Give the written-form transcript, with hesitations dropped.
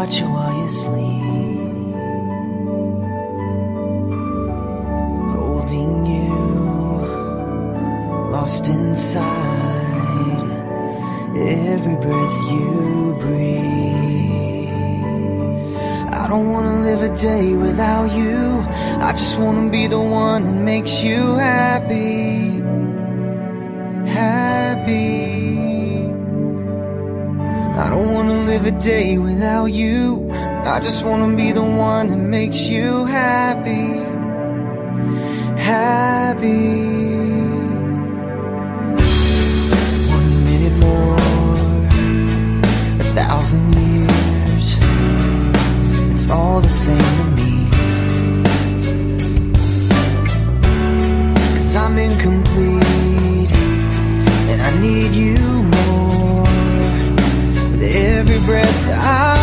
watch you while you sleep, holding you, lost inside every breath you breathe. I don't wanna live a day without you. I just wanna be the one that makes you happy, happy. I don't wanna live a day without you. I just wanna be the one that makes you happy, happy. 1 minute more, 1,000 years, it's all the same to me. 'Cause I'm incomplete, and I need you more. With every breath I